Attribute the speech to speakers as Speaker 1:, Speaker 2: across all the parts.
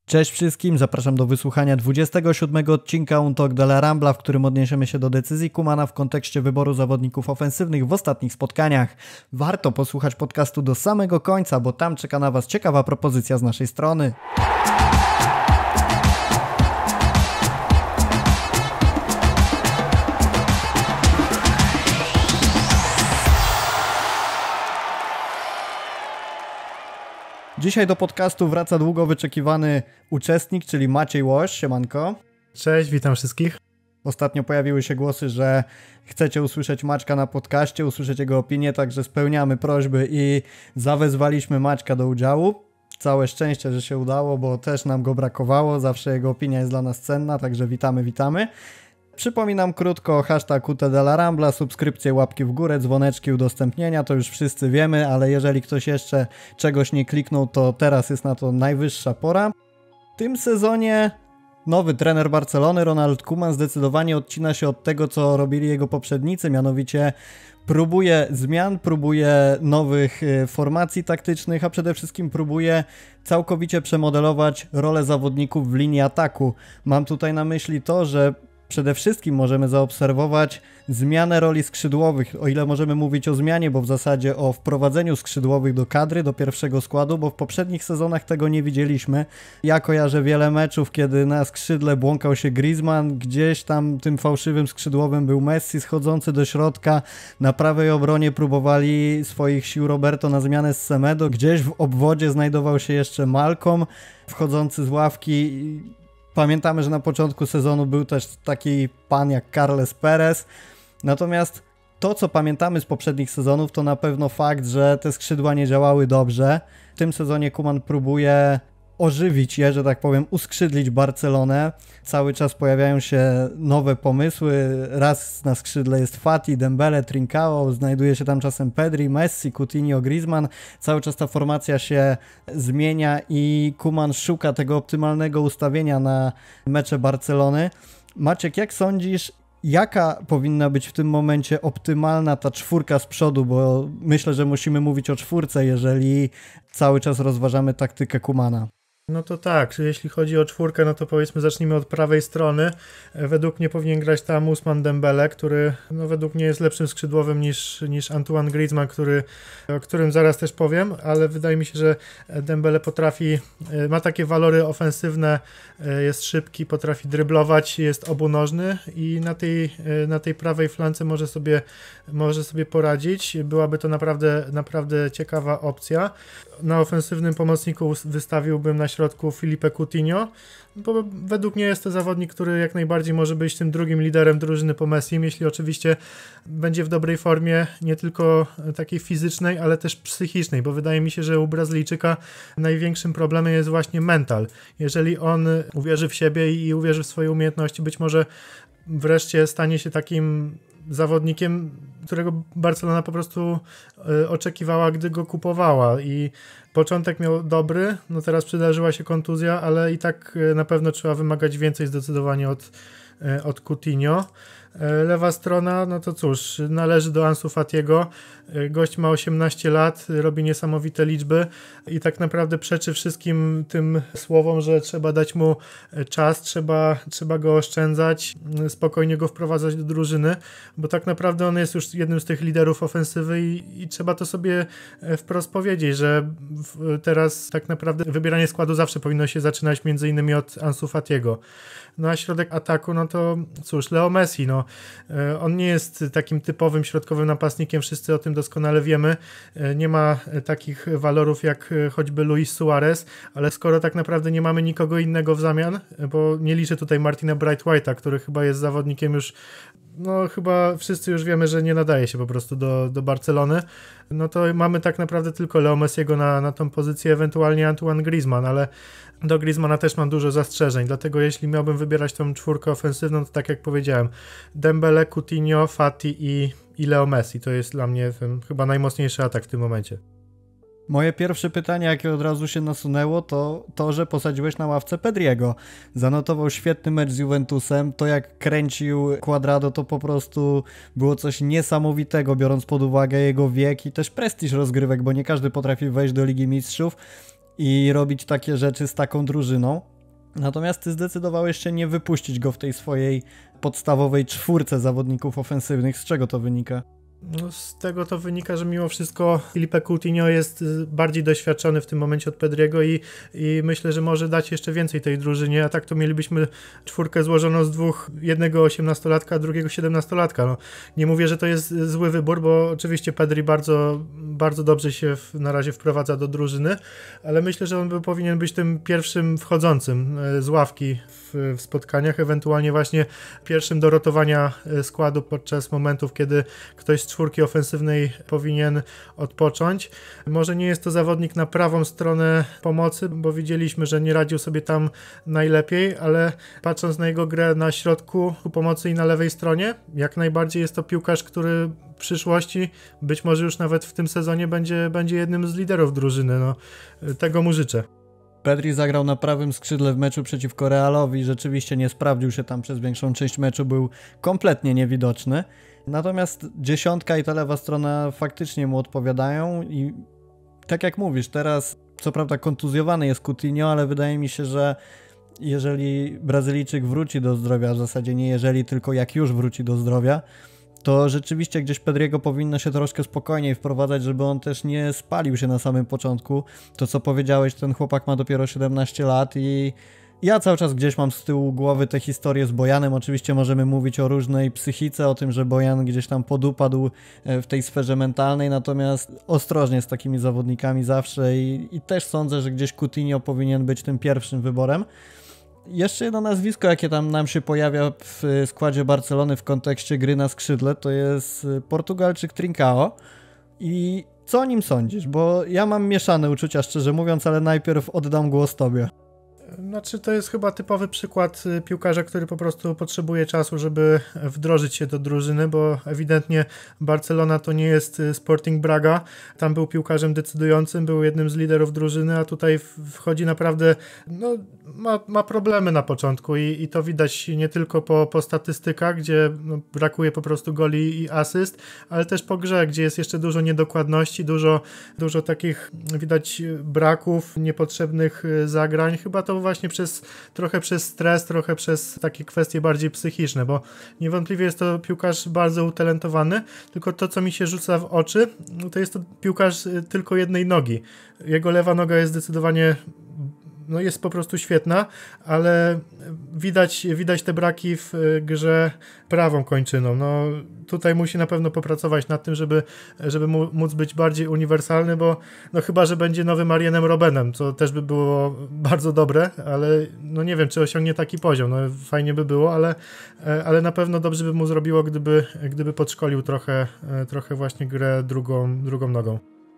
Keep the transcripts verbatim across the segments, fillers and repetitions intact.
Speaker 1: Cześć wszystkim, zapraszam do wysłuchania dwudziestego siódmego odcinka Un Talk de la Rambla, w którym odniesiemy się do decyzji Koemana w kontekście wyboru zawodników ofensywnych w ostatnich spotkaniach. Warto posłuchać podcastu do samego końca, bo tam czeka na Was ciekawa propozycja z naszej strony. Dzisiaj do podcastu wraca długo wyczekiwany uczestnik, czyli Maciej Łoś. Siemanko.
Speaker 2: Cześć, witam wszystkich.
Speaker 1: Ostatnio pojawiły się głosy, że chcecie usłyszeć Maćka na podcaście, usłyszeć jego opinię, także spełniamy prośby i zawezwaliśmy Maćka do udziału. Całe szczęście, że się udało, bo też nam go brakowało. Zawsze jego opinia jest dla nas cenna, także witamy, witamy. Przypominam krótko hashtag U T de la Rambla, subskrypcje, łapki w górę, dzwoneczki, udostępnienia, to już wszyscy wiemy, ale jeżeli ktoś jeszcze czegoś nie kliknął, to teraz jest na to najwyższa pora. W tym sezonie nowy trener Barcelony, Ronald Koeman, zdecydowanie odcina się od tego, co robili jego poprzednicy, mianowicie próbuje zmian, próbuje nowych formacji taktycznych, a przede wszystkim próbuje całkowicie przemodelować rolę zawodników w linii ataku. Mam tutaj na myśli to, że przede wszystkim możemy zaobserwować zmianę roli skrzydłowych, o ile możemy mówić o zmianie, bo w zasadzie o wprowadzeniu skrzydłowych do kadry, do pierwszego składu, bo w poprzednich sezonach tego nie widzieliśmy. Ja kojarzę wiele meczów, kiedy na skrzydle błąkał się Griezmann, gdzieś tam tym fałszywym skrzydłowym był Messi schodzący do środka, na prawej obronie próbowali swoich sił Roberto na zmianę z Semedo, gdzieś w obwodzie znajdował się jeszcze Malcolm wchodzący z ławki. Pamiętamy, że na początku sezonu był też taki pan jak Carles Perez, natomiast to, co pamiętamy z poprzednich sezonów, to na pewno fakt, że te skrzydła nie działały dobrze. W tym sezonie Koeman próbuje ożywić je, że tak powiem, uskrzydlić Barcelonę. Cały czas pojawiają się nowe pomysły. Raz na skrzydle jest Fati, Dembele, Trincao, znajduje się tam czasem Pedri, Messi, Coutinho, Griezmann. Cały czas ta formacja się zmienia i Koeman szuka tego optymalnego ustawienia na mecze Barcelony. Maciek, jak sądzisz, jaka powinna być w tym momencie optymalna ta czwórka z przodu, bo myślę, że musimy mówić o czwórce, jeżeli cały czas rozważamy taktykę Koemana.
Speaker 2: No to tak, jeśli chodzi o czwórkę, no to powiedzmy zacznijmy od prawej strony. Według mnie powinien grać tam Ousmane Dembele, który no według mnie jest lepszym skrzydłowym niż, niż Antoine Griezmann, który, o którym zaraz też powiem, ale wydaje mi się, że Dembele potrafi, ma takie walory ofensywne, jest szybki, potrafi dryblować, jest obunożny i na tej, na tej prawej flance może sobie, może sobie poradzić. Byłaby to naprawdę, naprawdę ciekawa opcja. Na ofensywnym pomocniku wystawiłbym na środku Filipe Coutinho, bo według mnie jest to zawodnik, który jak najbardziej może być tym drugim liderem drużyny po Messim, jeśli oczywiście będzie w dobrej formie, nie tylko takiej fizycznej, ale też psychicznej, bo wydaje mi się, że u Brazylijczyka największym problemem jest właśnie mental. Jeżeli on uwierzy w siebie i uwierzy w swoje umiejętności, być może wreszcie stanie się takim zawodnikiem, którego Barcelona po prostu y, oczekiwała, gdy go kupowała i początek miał dobry, no teraz przydarzyła się kontuzja, ale i tak y, na pewno trzeba wymagać więcej zdecydowanie od, y, od Coutinho. Lewa strona, no to cóż, należy do Ansu Fatiego. Gość ma osiemnaście lat, robi niesamowite liczby i tak naprawdę przeczy wszystkim tym słowom, że trzeba dać mu czas, trzeba, trzeba go oszczędzać, spokojnie go wprowadzać do drużyny, bo tak naprawdę on jest już jednym z tych liderów ofensywy i, i trzeba to sobie wprost powiedzieć, że w, teraz tak naprawdę wybieranie składu zawsze powinno się zaczynać między innymi od Ansu Fatiego. No a środek ataku, no to cóż, Leo Messi, no on nie jest takim typowym środkowym napastnikiem, wszyscy o tym doskonale wiemy, nie ma takich walorów jak choćby Luis Suarez, ale skoro tak naprawdę nie mamy nikogo innego w zamian, bo nie liczę tutaj Martina Braithwaite'a, który chyba jest zawodnikiem już, no chyba wszyscy już wiemy, że nie nadaje się po prostu do, do Barcelony, no to mamy tak naprawdę tylko Leo Messiego na, na tą pozycję, ewentualnie Antoine Griezmann, ale do Griezmana też mam dużo zastrzeżeń, dlatego jeśli miałbym wybierać tą czwórkę ofensywną, to tak jak powiedziałem, Dembele, Coutinho, Fati i, i Leo Messi, to jest dla mnie ten chyba najmocniejszy atak w tym momencie.
Speaker 1: Moje pierwsze pytanie, jakie od razu się nasunęło, to to, że posadziłeś na ławce Pedriego. Zanotował świetny mecz z Juventusem, to jak kręcił Cuadrado, to po prostu było coś niesamowitego, biorąc pod uwagę jego wiek i też prestiż rozgrywek, bo nie każdy potrafi wejść do Ligi Mistrzów i robić takie rzeczy z taką drużyną. Natomiast ty zdecydowałeś się nie wypuścić go w tej swojej podstawowej czwórce zawodników ofensywnych. Z czego to wynika?
Speaker 2: No, z tego to wynika, że mimo wszystko Filipe Coutinho jest bardziej doświadczony w tym momencie od Pedriego i, i myślę, że może dać jeszcze więcej tej drużynie, a tak to mielibyśmy czwórkę złożoną z dwóch, jednego osiemnastolatka, a drugiego siedemnastolatka. No, nie mówię, że to jest zły wybór, bo oczywiście Pedri bardzo, bardzo dobrze się w, na razie wprowadza do drużyny, ale myślę, że on by powinien być tym pierwszym wchodzącym z ławki w, w spotkaniach, ewentualnie właśnie pierwszym do rotowania składu podczas momentów, kiedy ktoś z czwórki ofensywnej powinien odpocząć. Może nie jest to zawodnik na prawą stronę pomocy, bo widzieliśmy, że nie radził sobie tam najlepiej, ale patrząc na jego grę na środku pomocy i na lewej stronie, jak najbardziej jest to piłkarz, który w przyszłości, być może już nawet w tym sezonie będzie, będzie jednym z liderów drużyny. No, tego mu życzę.
Speaker 1: Pedri zagrał na prawym skrzydle w meczu przeciwko Realowi, rzeczywiście nie sprawdził się tam przez większą część meczu, był kompletnie niewidoczny. Natomiast dziesiątka i ta lewa strona faktycznie mu odpowiadają i tak jak mówisz, teraz co prawda kontuzjowany jest Coutinho, ale wydaje mi się, że jeżeli Brazylijczyk wróci do zdrowia, w zasadzie nie jeżeli, tylko jak już wróci do zdrowia, to rzeczywiście gdzieś Pedriego powinno się troszkę spokojniej wprowadzać, żeby on też nie spalił się na samym początku. To co powiedziałeś, ten chłopak ma dopiero siedemnaście lat i ja cały czas gdzieś mam z tyłu głowy tę historię z Bojanem. Oczywiście możemy mówić o różnej psychice, o tym, że Bojan gdzieś tam podupadł w tej sferze mentalnej, natomiast ostrożnie z takimi zawodnikami zawsze i, i też sądzę, że gdzieś Coutinho powinien być tym pierwszym wyborem. Jeszcze jedno nazwisko, jakie tam nam się pojawia w składzie Barcelony w kontekście gry na skrzydle, to jest Portugalczyk Trincao. I co o nim sądzisz? Bo ja mam mieszane uczucia, szczerze mówiąc, ale najpierw oddam głos tobie.
Speaker 2: Znaczy to jest chyba typowy przykład piłkarza, który po prostu potrzebuje czasu, żeby wdrożyć się do drużyny, bo ewidentnie Barcelona to nie jest Sporting Braga. Tam był piłkarzem decydującym, był jednym z liderów drużyny, a tutaj wchodzi naprawdę, no ma, ma problemy na początku i, i to widać nie tylko po, po statystykach, gdzie no, brakuje po prostu goli i asyst, ale też po grze, gdzie jest jeszcze dużo niedokładności, dużo, dużo takich widać braków, niepotrzebnych zagrań. Chyba to właśnie przez, trochę przez stres, trochę przez takie kwestie bardziej psychiczne, bo niewątpliwie jest to piłkarz bardzo utalentowany, tylko to, co mi się rzuca w oczy, to jest to piłkarz tylko jednej nogi. Jego lewa noga jest zdecydowanie no jest po prostu świetna, ale widać, widać te braki w grze prawą kończyną. No, tutaj musi na pewno popracować nad tym, żeby, żeby móc być bardziej uniwersalny, bo no chyba, że będzie nowym Arjenem Robbenem, co też by było bardzo dobre, ale no nie wiem, czy osiągnie taki poziom. No, fajnie by było, ale, ale na pewno dobrze by mu zrobiło, gdyby, gdyby podszkolił trochę, trochę właśnie grę drugą, drugą nogą.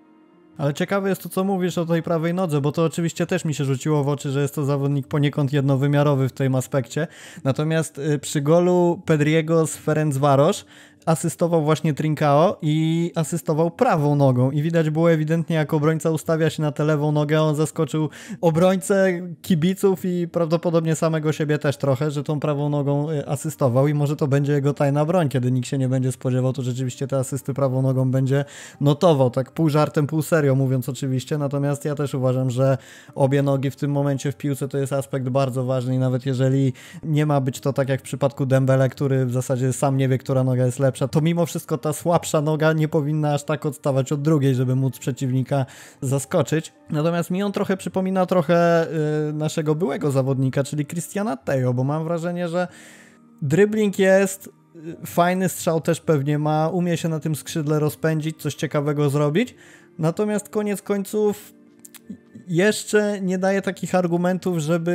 Speaker 1: Ale ciekawe jest to, co mówisz o tej prawej nodze, bo to oczywiście też mi się rzuciło w oczy, że jest to zawodnik poniekąd jednowymiarowy w tym aspekcie. Natomiast przy golu Pedriego z Ferencváros asystował właśnie Trincao i asystował prawą nogą i widać było ewidentnie, jak obrońca ustawia się na tę lewą nogę, on zaskoczył obrońcę, kibiców i prawdopodobnie samego siebie też trochę, że tą prawą nogą asystował i może to będzie jego tajna broń, kiedy nikt się nie będzie spodziewał, to rzeczywiście te asysty prawą nogą będzie notował, tak pół żartem, pół serio mówiąc oczywiście, natomiast ja też uważam, że obie nogi w tym momencie w piłce to jest aspekt bardzo ważny i nawet jeżeli nie ma być to tak jak w przypadku Dembele, który w zasadzie sam nie wie, która noga jest lepsza, to mimo wszystko ta słabsza noga nie powinna aż tak odstawać od drugiej, żeby móc przeciwnika zaskoczyć. Natomiast mi on trochę przypomina trochę yy, naszego byłego zawodnika, czyli Cristiana Tello, bo mam wrażenie, że dribbling jest, yy, fajny strzał też pewnie ma, umie się na tym skrzydle rozpędzić, coś ciekawego zrobić, natomiast koniec końców jeszcze nie daje takich argumentów, żeby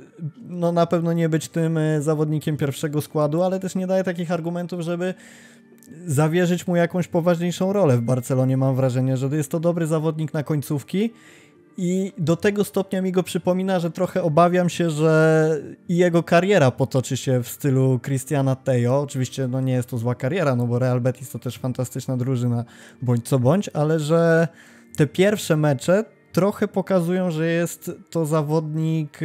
Speaker 1: no na pewno nie być tym zawodnikiem pierwszego składu, ale też nie daje takich argumentów, żeby zawierzyć mu jakąś poważniejszą rolę w Barcelonie. Mam wrażenie, że jest to dobry zawodnik na końcówki i do tego stopnia mi go przypomina, że trochę obawiam się, że i jego kariera potoczy się w stylu Cristiana Tello. Oczywiście no nie jest to zła kariera, no bo Real Betis to też fantastyczna drużyna, bądź co bądź, ale że te pierwsze mecze trochę pokazują, że jest to zawodnik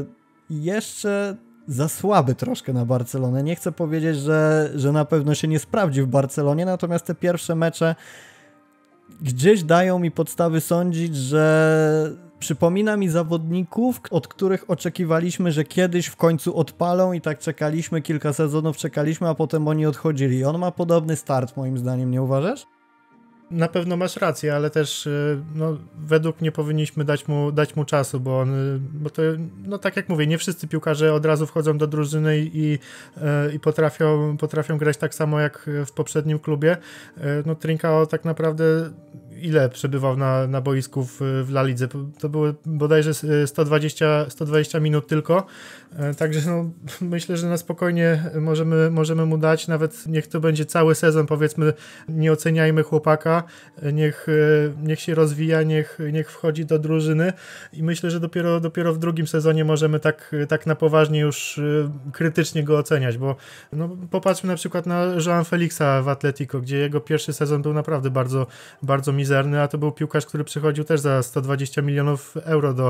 Speaker 1: jeszcze za słaby troszkę na Barcelonę. Nie chcę powiedzieć, że, że na pewno się nie sprawdzi w Barcelonie, natomiast te pierwsze mecze gdzieś dają mi podstawy sądzić, że przypomina mi zawodników, od których oczekiwaliśmy, że kiedyś w końcu odpalą i tak czekaliśmy, kilka sezonów czekaliśmy, a potem oni odchodzili. I on ma podobny start moim zdaniem, nie uważasz?
Speaker 2: Na pewno masz rację, ale też no, według mnie powinniśmy dać mu, dać mu czasu, bo on, bo to, no tak jak mówię, nie wszyscy piłkarze od razu wchodzą do drużyny i, i potrafią, potrafią grać tak samo jak w poprzednim klubie. No Trincao tak naprawdę ile przebywał na, na boisku w, w La Lidze? To były bodajże sto dwadzieścia, sto dwadzieścia minut tylko, także no, myślę, że na spokojnie możemy, możemy mu dać, nawet niech to będzie cały sezon, powiedzmy, nie oceniajmy chłopaka, niech, niech się rozwija, niech, niech wchodzi do drużyny i myślę, że dopiero, dopiero w drugim sezonie możemy tak, tak na poważnie już krytycznie go oceniać, bo no, popatrzmy na przykład na João Felixa w Atletico, gdzie jego pierwszy sezon był naprawdę bardzo, bardzo mizerny, a to był piłkarz, który przychodził też za sto dwadzieścia milionów euro do,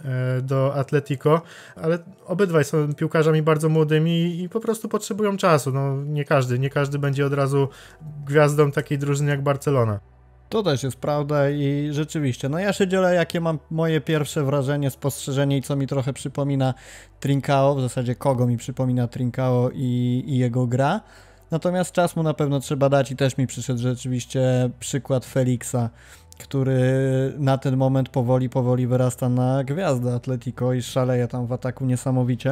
Speaker 2: do Atletico, ale obydwaj są piłkarzami bardzo młodymi i po prostu potrzebują czasu. No, nie każdy, nie każdy będzie od razu gwiazdą takiej drużyny jak Barcelona.
Speaker 1: To też jest prawda i rzeczywiście, no ja się dzielę, jakie mam moje pierwsze wrażenie, spostrzeżenie i co mi trochę przypomina Trincao, w zasadzie kogo mi przypomina Trincao i, i jego gra. Natomiast czas mu na pewno trzeba dać i też mi przyszedł rzeczywiście przykład Felixa, który na ten moment powoli, powoli wyrasta na gwiazdę Atletico i szaleje tam w ataku niesamowicie.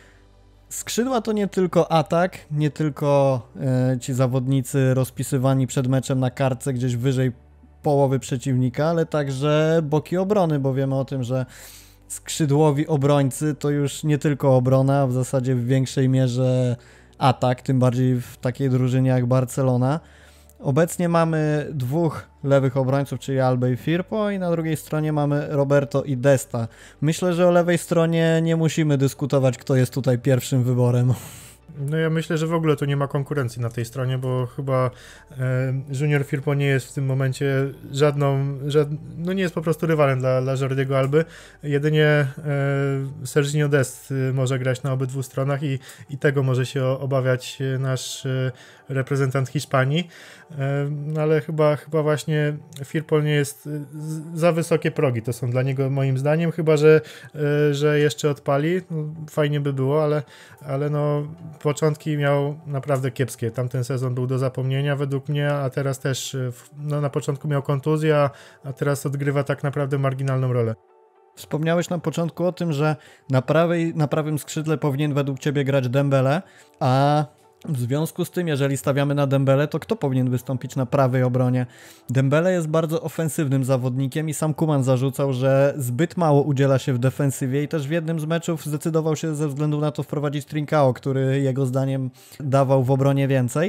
Speaker 1: Skrzydła to nie tylko atak, nie tylko e, ci zawodnicy rozpisywani przed meczem na kartce gdzieś wyżej połowy przeciwnika, ale także boki obrony, bo wiemy o tym, że skrzydłowi obrońcy to już nie tylko obrona, a w zasadzie w większej mierze atak, tym bardziej w takiej drużynie jak Barcelona. Obecnie mamy dwóch lewych obrońców, czyli Albę i Firpo, i na drugiej stronie mamy Roberto i Desta. Myślę, że o lewej stronie nie musimy dyskutować, kto jest tutaj pierwszym wyborem.
Speaker 2: No ja myślę, że w ogóle tu nie ma konkurencji na tej stronie, bo chyba e, Junior Firpo nie jest w tym momencie żadną, żad, no nie jest po prostu rywalem dla, dla Jordiego Alby. Jedynie e, Serginho Dest może grać na obydwu stronach i, i tego może się obawiać nasz e, reprezentant Hiszpanii, e, no ale chyba, chyba właśnie Firpo nie jest z, za wysokie progi, to są dla niego moim zdaniem, chyba że, e, że jeszcze odpali, no, fajnie by było, ale, ale no początki miał naprawdę kiepskie. Tamten sezon był do zapomnienia według mnie, a teraz też no, na początku miał kontuzję, a teraz odgrywa tak naprawdę marginalną rolę.
Speaker 1: Wspomniałeś na początku o tym, że na, prawej, na prawym skrzydle powinien według Ciebie grać Dembele, a w związku z tym, jeżeli stawiamy na Dembele, to kto powinien wystąpić na prawej obronie? Dembele jest bardzo ofensywnym zawodnikiem i sam Koeman zarzucał, że zbyt mało udziela się w defensywie i też w jednym z meczów zdecydował się ze względu na to wprowadzić Trincao, który jego zdaniem dawał w obronie więcej.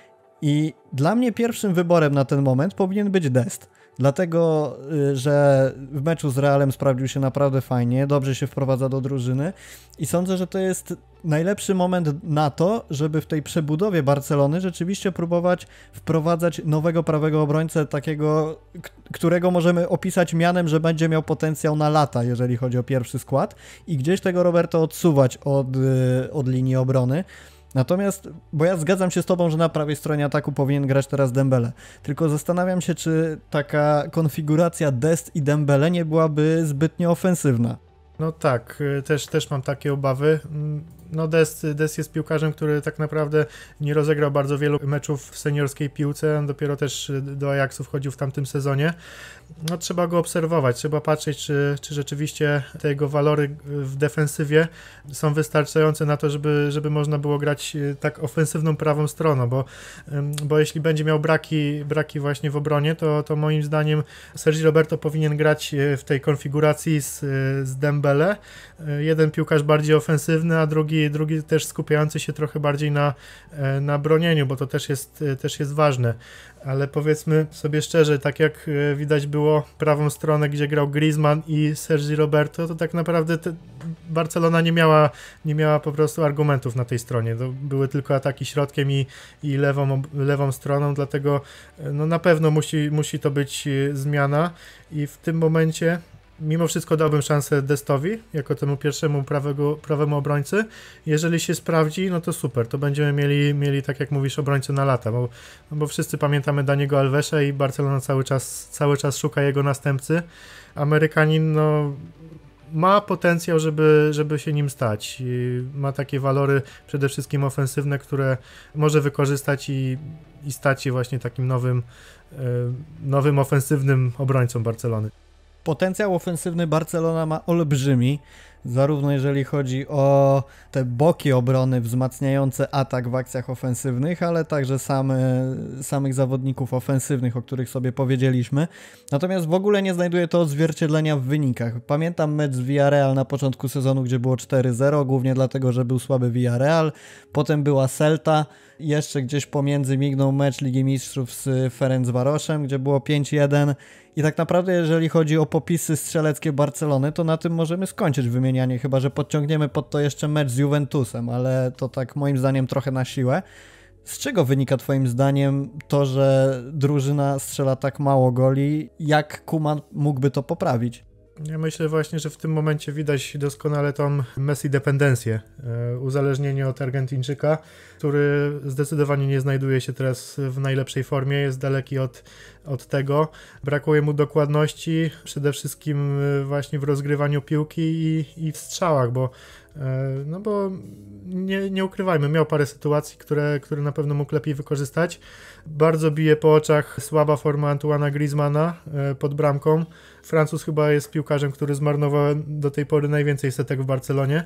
Speaker 1: I dla mnie pierwszym wyborem na ten moment powinien być Dest. Dlatego, że w meczu z Realem sprawdził się naprawdę fajnie, dobrze się wprowadza do drużyny i sądzę, że to jest najlepszy moment na to, żeby w tej przebudowie Barcelony rzeczywiście próbować wprowadzać nowego prawego obrońcę, takiego, którego możemy opisać mianem, że będzie miał potencjał na lata, jeżeli chodzi o pierwszy skład, i gdzieś tego Roberto odsuwać od, od linii obrony. Natomiast, bo ja zgadzam się z Tobą, że na prawej stronie ataku powinien grać teraz Dembele, tylko zastanawiam się, czy taka konfiguracja Dest i Dembele nie byłaby zbytnio ofensywna.
Speaker 2: No tak, też, też mam takie obawy. No Dest, Dest jest piłkarzem, który tak naprawdę nie rozegrał bardzo wielu meczów w seniorskiej piłce, on dopiero też do Ajaxu wchodził w tamtym sezonie. No trzeba go obserwować, trzeba patrzeć, czy, czy rzeczywiście te jego walory w defensywie są wystarczające na to, żeby, żeby można było grać tak ofensywną prawą stroną, bo, bo jeśli będzie miał braki, braki właśnie w obronie, to, to moim zdaniem Sergi Roberto powinien grać w tej konfiguracji z, z Dembele. Jeden piłkarz bardziej ofensywny, a drugi, drugi też skupiający się trochę bardziej na, na bronieniu, bo to też jest, też jest ważne. Ale powiedzmy sobie szczerze, tak jak widać było prawą stronę, gdzie grał Griezmann i Sergi Roberto, to tak naprawdę te Barcelona nie miała, nie miała po prostu argumentów na tej stronie. To były tylko ataki środkiem i, i lewą, lewą stroną, dlatego no na pewno musi, musi to być zmiana i w tym momencie mimo wszystko dałbym szansę Destowi, jako temu pierwszemu prawego, prawemu obrońcy. Jeżeli się sprawdzi, no to super, to będziemy mieli, mieli tak jak mówisz, obrońcę na lata, bo, no bo wszyscy pamiętamy Daniego Alvesa i Barcelona cały czas, cały czas szuka jego następcy. Amerykanin, no, ma potencjał, żeby, żeby się nim stać. I ma takie walory przede wszystkim ofensywne, które może wykorzystać i, i stać się właśnie takim nowym, nowym ofensywnym obrońcą Barcelony.
Speaker 1: Potencjał ofensywny Barcelona ma olbrzymi, zarówno jeżeli chodzi o te boki obrony wzmacniające atak w akcjach ofensywnych, ale także same, samych zawodników ofensywnych, o których sobie powiedzieliśmy. Natomiast w ogóle nie znajduje to odzwierciedlenia w wynikach. Pamiętam mecz z Villarreal na początku sezonu, gdzie było cztery zero, głównie dlatego, że był słaby Villarreal. Potem była Celta, jeszcze gdzieś pomiędzy mignął mecz Ligi Mistrzów z Ferencvarosem, gdzie było pięć jeden. I tak naprawdę jeżeli chodzi o popisy strzeleckie Barcelony, to na tym możemy skończyć wymienianie, chyba że podciągniemy pod to jeszcze mecz z Juventusem, ale to tak moim zdaniem trochę na siłę. Z czego wynika twoim zdaniem to, że drużyna strzela tak mało goli? Jak Koeman mógłby to poprawić?
Speaker 2: Ja myślę właśnie, że w tym momencie widać doskonale tą Messi-dependencję, uzależnienie od Argentyńczyka, który zdecydowanie nie znajduje się teraz w najlepszej formie, jest daleki od, od tego. Brakuje mu dokładności, przede wszystkim właśnie w rozgrywaniu piłki i, i w strzałach, bo no bo nie, nie ukrywajmy, miał parę sytuacji, które, które na pewno mógł lepiej wykorzystać. Bardzo bije po oczach słaba forma Antoana Griezmana pod bramką. Francuz chyba jest piłkarzem, który zmarnował do tej pory najwięcej setek w Barcelonie.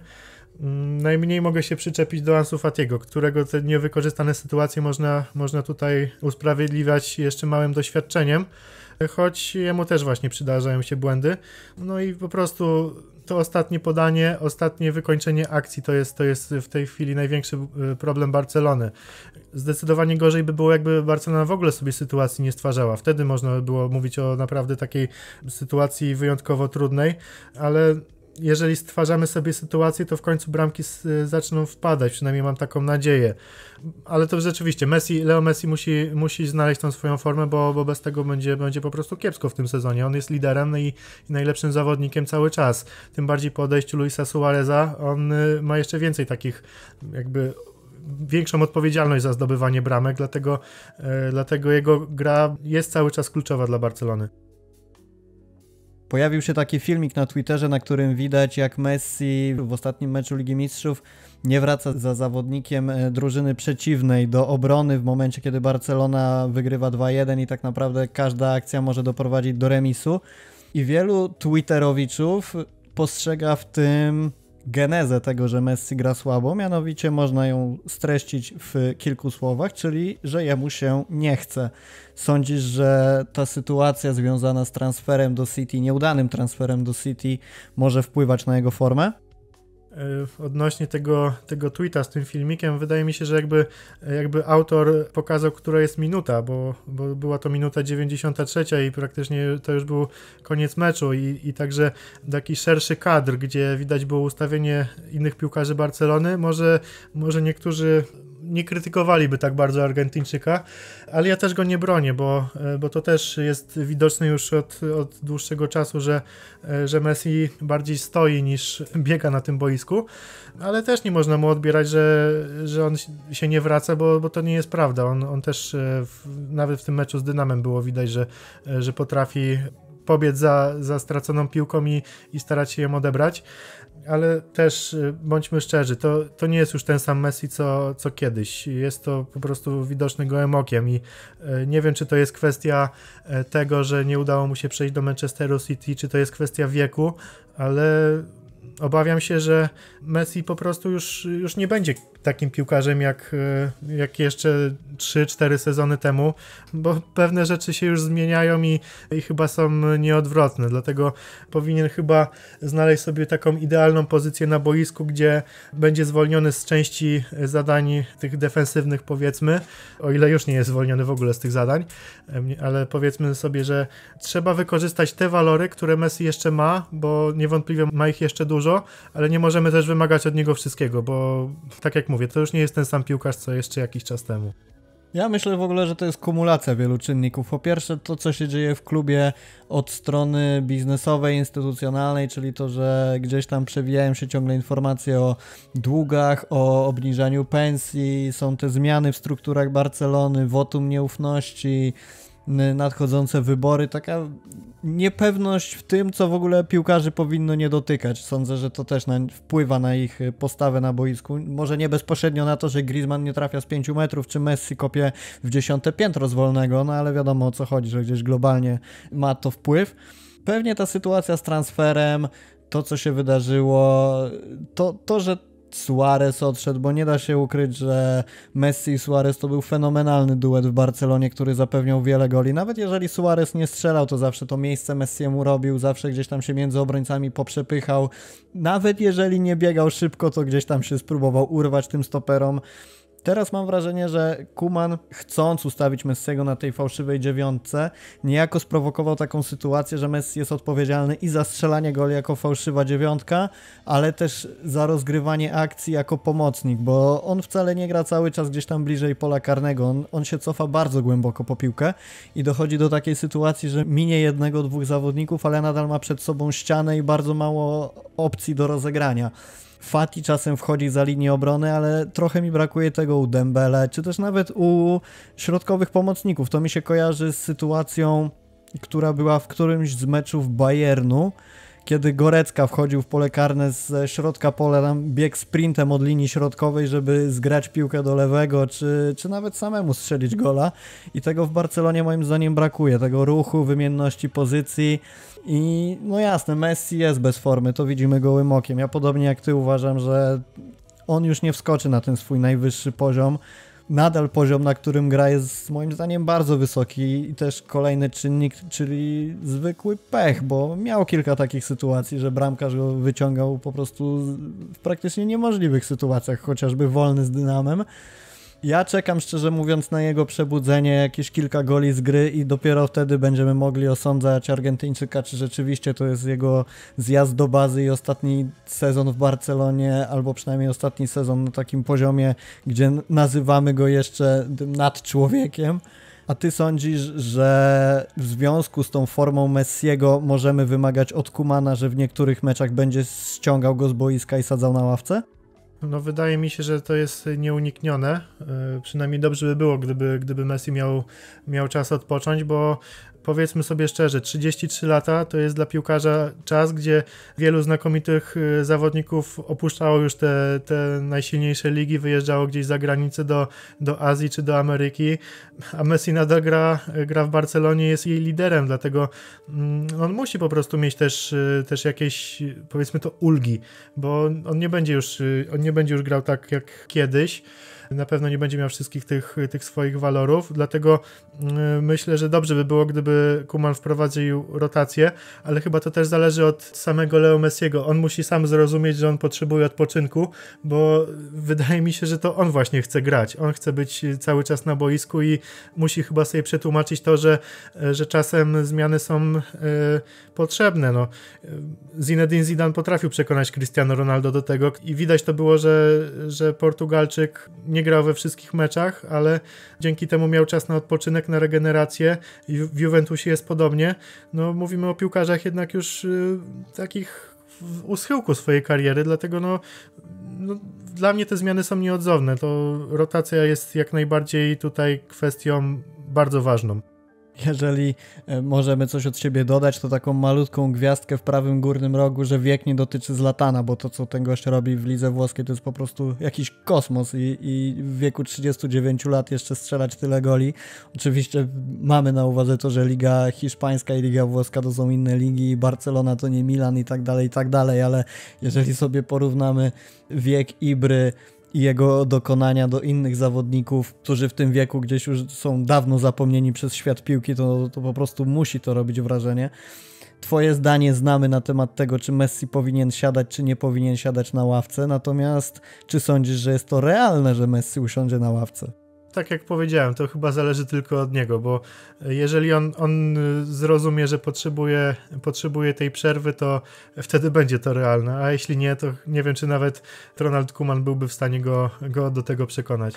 Speaker 2: Najmniej mogę się przyczepić do Ansu Fatiego, którego te niewykorzystane sytuacje można, można tutaj usprawiedliwiać jeszcze małym doświadczeniem, choć jemu też właśnie przydarzają się błędy. No i po prostu to ostatnie podanie, ostatnie wykończenie akcji to jest, to jest w tej chwili największy problem Barcelony. Zdecydowanie gorzej by było, jakby Barcelona w ogóle sobie sytuacji nie stwarzała. Wtedy można by było mówić o naprawdę takiej sytuacji wyjątkowo trudnej, ale jeżeli stwarzamy sobie sytuację, to w końcu bramki zaczną wpadać, przynajmniej mam taką nadzieję. Ale to rzeczywiście, Messi, Leo Messi musi, musi znaleźć tą swoją formę, bo, bo bez tego będzie, będzie po prostu kiepsko w tym sezonie. On jest liderem i, i najlepszym zawodnikiem cały czas. Tym bardziej po odejściu Luisa Suareza, on ma jeszcze więcej takich jakby większą odpowiedzialność za zdobywanie bramek, dlatego, e, dlatego jego gra jest cały czas kluczowa dla Barcelony.
Speaker 1: Pojawił się taki filmik na Twitterze, na którym widać, jak Messi w ostatnim meczu Ligi Mistrzów nie wraca za zawodnikiem drużyny przeciwnej do obrony w momencie, kiedy Barcelona wygrywa dwa jeden i tak naprawdę każda akcja może doprowadzić do remisu. I wielu twitterowiczów postrzega w tym genezę tego, że Messi gra słabo, mianowicie można ją streścić w kilku słowach, czyli że jemu się nie chce. Sądzisz, że ta sytuacja związana z transferem do City, nieudanym transferem do City, może wpływać na jego formę?
Speaker 2: Odnośnie tego, tego tweeta z tym filmikiem, wydaje mi się, że jakby, jakby autor pokazał, która jest minuta, bo, bo była to minuta dziewięćdziesiąta trzecia i praktycznie to już był koniec meczu i, i także taki szerszy kadr, gdzie widać było ustawienie innych piłkarzy Barcelony, może, może niektórzy nie krytykowaliby tak bardzo Argentyńczyka, ale ja też go nie bronię, bo, bo to też jest widoczne już od, od dłuższego czasu, że, że Messi bardziej stoi niż biega na tym boisku, ale też nie można mu odbierać, że, że on się nie wraca, bo, bo to nie jest prawda. On, on też w, nawet w tym meczu z Dynamem było widać, że, że potrafi pobiec za, za straconą piłką i, i starać się ją odebrać. Ale też bądźmy szczerzy, to, to nie jest już ten sam Messi co, co kiedyś. Jest to po prostu widoczne gołym okiem i nie wiem, czy to jest kwestia tego, że nie udało mu się przejść do Manchesteru City, czy to jest kwestia wieku, ale obawiam się, że Messi po prostu już, już nie będzie takim piłkarzem jak, jak jeszcze trzy cztery sezony temu, bo pewne rzeczy się już zmieniają i, i chyba są nieodwrotne, dlatego powinien chyba znaleźć sobie taką idealną pozycję na boisku, gdzie będzie zwolniony z części zadań tych defensywnych, powiedzmy, o ile już nie jest zwolniony w ogóle z tych zadań, ale powiedzmy sobie, że trzeba wykorzystać te walory, które Messi jeszcze ma, bo niewątpliwie ma ich jeszcze dużo, ale nie możemy też wymagać od niego wszystkiego, bo tak jak mówię, to już nie jest ten sam piłkarz, co jeszcze jakiś czas temu.
Speaker 1: Ja myślę w ogóle, że to jest kumulacja wielu czynników. Po pierwsze to, co się dzieje w klubie od strony biznesowej, instytucjonalnej, czyli to, że gdzieś tam przewijają się ciągle informacje o długach, o obniżaniu pensji, są te zmiany w strukturach Barcelony, wotum nieufności, nadchodzące wybory, taka niepewność w tym, co w ogóle piłkarzy powinno nie dotykać. Sądzę, że to też na, wpływa na ich postawę na boisku. Może nie bezpośrednio na to, że Griezmann nie trafia z pięciu metrów, czy Messi kopie w dziesiąte piętro z wolnego, no ale wiadomo, o co chodzi, że gdzieś globalnie ma to wpływ. Pewnie ta sytuacja z transferem, to co się wydarzyło, to, to że Suarez odszedł, bo nie da się ukryć, że Messi i Suarez to był fenomenalny duet w Barcelonie, który zapewniał wiele goli. Nawet jeżeli Suarez nie strzelał, to zawsze to miejsce Messiemu robił, zawsze gdzieś tam się między obrońcami poprzepychał. Nawet jeżeli nie biegał szybko, to gdzieś tam się spróbował urwać tym stoperom. Teraz mam wrażenie, że Koeman, chcąc ustawić Messiego na tej fałszywej dziewiątce, niejako sprowokował taką sytuację, że Messi jest odpowiedzialny i za strzelanie goli jako fałszywa dziewiątka, ale też za rozgrywanie akcji jako pomocnik, bo on wcale nie gra cały czas gdzieś tam bliżej pola karnego, on, on się cofa bardzo głęboko po piłkę i dochodzi do takiej sytuacji, że minie jednego, dwóch zawodników, ale nadal ma przed sobą ścianę i bardzo mało opcji do rozegrania. Fati czasem wchodzi za linię obrony, ale trochę mi brakuje tego u Dembele, czy też nawet u środkowych pomocników. To mi się kojarzy z sytuacją, która była w którymś z meczów Bayernu, kiedy Gorecka wchodził w pole karne ze środka pola, tam biegł sprintem od linii środkowej, żeby zgrać piłkę do lewego, czy, czy nawet samemu strzelić gola. I tego w Barcelonie moim zdaniem brakuje, tego ruchu, wymienności pozycji. I no jasne, Messi jest bez formy, to widzimy gołym okiem. Ja podobnie jak ty uważam, że on już nie wskoczy na ten swój najwyższy poziom. Nadal poziom, na którym gra, jest moim zdaniem bardzo wysoki i też kolejny czynnik, czyli zwykły pech, bo miał kilka takich sytuacji, że bramkarz go wyciągał po prostu w praktycznie niemożliwych sytuacjach, chociażby wolny z Dynamem. Ja czekam, szczerze mówiąc, na jego przebudzenie, jakieś kilka goli z gry i dopiero wtedy będziemy mogli osądzać Argentyńczyka, czy rzeczywiście to jest jego zjazd do bazy i ostatni sezon w Barcelonie, albo przynajmniej ostatni sezon na takim poziomie, gdzie nazywamy go jeszcze tym nadczłowiekiem. A ty sądzisz, że w związku z tą formą Messiego możemy wymagać od Koemana, że w niektórych meczach będzie ściągał go z boiska i sadzał na ławce?
Speaker 2: No wydaje mi się, że to jest nieuniknione. Yy, przynajmniej dobrze by było, gdyby, gdyby Messi miał, miał czas odpocząć, bo powiedzmy sobie szczerze, trzydzieści trzy lata to jest dla piłkarza czas, gdzie wielu znakomitych zawodników opuszczało już te, te najsilniejsze ligi, wyjeżdżało gdzieś za granicę do, do Azji czy do Ameryki, a Messi nadal gra, gra w Barcelonie, jest jej liderem, dlatego on musi po prostu mieć też, też jakieś, powiedzmy to, ulgi, bo on nie będzie już, on nie będzie już grał tak jak kiedyś. Na pewno nie będzie miał wszystkich tych, tych swoich walorów, dlatego myślę, że dobrze by było, gdyby Koeman wprowadził rotację, ale chyba to też zależy od samego Leo Messiego. On musi sam zrozumieć, że on potrzebuje odpoczynku, bo wydaje mi się, że to on właśnie chce grać. On chce być cały czas na boisku i musi chyba sobie przetłumaczyć to, że, że czasem zmiany są y, potrzebne. No. Zinedine Zidane potrafił przekonać Cristiano Ronaldo do tego i widać to było, że, że Portugalczyk nie grał we wszystkich meczach, ale dzięki temu miał czas na odpoczynek, na regenerację i w Juventusie jest podobnie. No, mówimy o piłkarzach jednak już y, takich u schyłku swojej kariery, dlatego no, no, dla mnie te zmiany są nieodzowne. To rotacja jest jak najbardziej tutaj kwestią bardzo ważną.
Speaker 1: Jeżeli możemy coś od siebie dodać, to taką malutką gwiazdkę w prawym górnym rogu, że wiek nie dotyczy Zlatana, bo to, co ten gość robi w lidze włoskiej, to jest po prostu jakiś kosmos i, i w wieku trzydziestu dziewięciu lat jeszcze strzelać tyle goli. Oczywiście mamy na uwadze to, że Liga Hiszpańska i Liga Włoska to są inne ligi, Barcelona to nie Milan i tak dalej, i tak dalej, ale jeżeli sobie porównamy wiek Ibry i jego dokonania do innych zawodników, którzy w tym wieku gdzieś już są dawno zapomnieni przez świat piłki, to, to po prostu musi to robić wrażenie. Twoje zdanie znamy na temat tego, czy Messi powinien siadać, czy nie powinien siadać na ławce, natomiast czy sądzisz, że jest to realne, że Messi usiądzie na ławce?
Speaker 2: Tak jak powiedziałem, to chyba zależy tylko od niego, bo jeżeli on, on zrozumie, że potrzebuje, potrzebuje tej przerwy, to wtedy będzie to realne, a jeśli nie, to nie wiem, czy nawet Ronald Koeman byłby w stanie go, go do tego przekonać.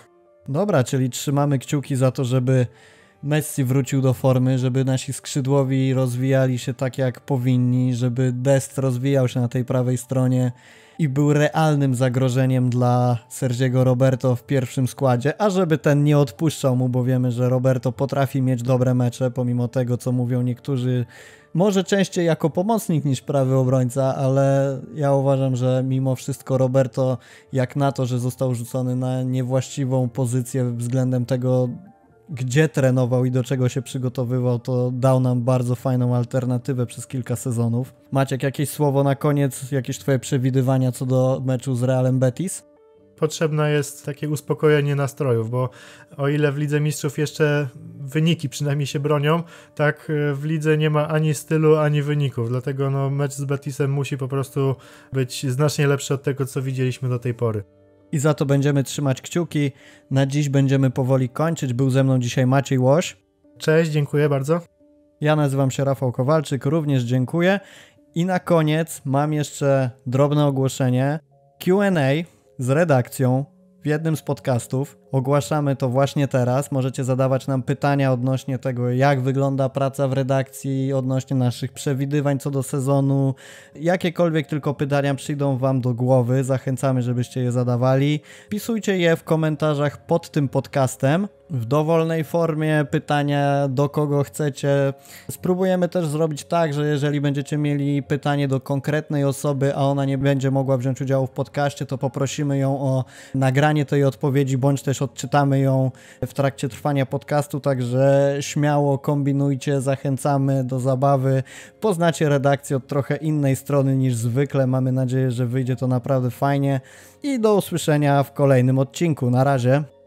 Speaker 1: Dobra, czyli trzymamy kciuki za to, żeby Messi wrócił do formy, żeby nasi skrzydłowi rozwijali się tak jak powinni, żeby Dest rozwijał się na tej prawej stronie i był realnym zagrożeniem dla Sergiego Roberto w pierwszym składzie, a żeby ten nie odpuszczał mu, bo wiemy, że Roberto potrafi mieć dobre mecze, pomimo tego, co mówią niektórzy, może częściej jako pomocnik niż prawy obrońca, ale ja uważam, że mimo wszystko Roberto, jak na to, że został rzucony na niewłaściwą pozycję względem tego, gdzie trenował i do czego się przygotowywał, to dał nam bardzo fajną alternatywę przez kilka sezonów. Maciek, jakieś słowo na koniec, jakieś twoje przewidywania co do meczu z Realem Betis?
Speaker 2: Potrzebne jest takie uspokojenie nastrojów, bo o ile w Lidze Mistrzów jeszcze wyniki przynajmniej się bronią, tak w lidze nie ma ani stylu, ani wyników, dlatego no, mecz z Betisem musi po prostu być znacznie lepszy od tego, co widzieliśmy do tej pory.
Speaker 1: I za to będziemy trzymać kciuki. Na dziś będziemy powoli kończyć. Był ze mną dzisiaj Maciej Łoś.
Speaker 2: Cześć, dziękuję bardzo.
Speaker 1: Ja nazywam się Rafał Kowalczyk, również dziękuję. I na koniec mam jeszcze drobne ogłoszenie. Q and A z redakcją w jednym z podcastów. Ogłaszamy to właśnie teraz. Możecie zadawać nam pytania odnośnie tego, jak wygląda praca w redakcji, odnośnie naszych przewidywań co do sezonu. Jakiekolwiek tylko pytania przyjdą wam do głowy. Zachęcamy, żebyście je zadawali. Wpisujcie je w komentarzach pod tym podcastem. W dowolnej formie pytania, do kogo chcecie. Spróbujemy też zrobić tak, że jeżeli będziecie mieli pytanie do konkretnej osoby, a ona nie będzie mogła wziąć udziału w podcaście, to poprosimy ją o nagranie tej odpowiedzi, bądź też odczytamy ją w trakcie trwania podcastu, także śmiało kombinujcie, zachęcamy do zabawy. Poznacie redakcję od trochę innej strony niż zwykle. Mamy nadzieję, że wyjdzie to naprawdę fajnie i do usłyszenia w kolejnym odcinku. Na razie.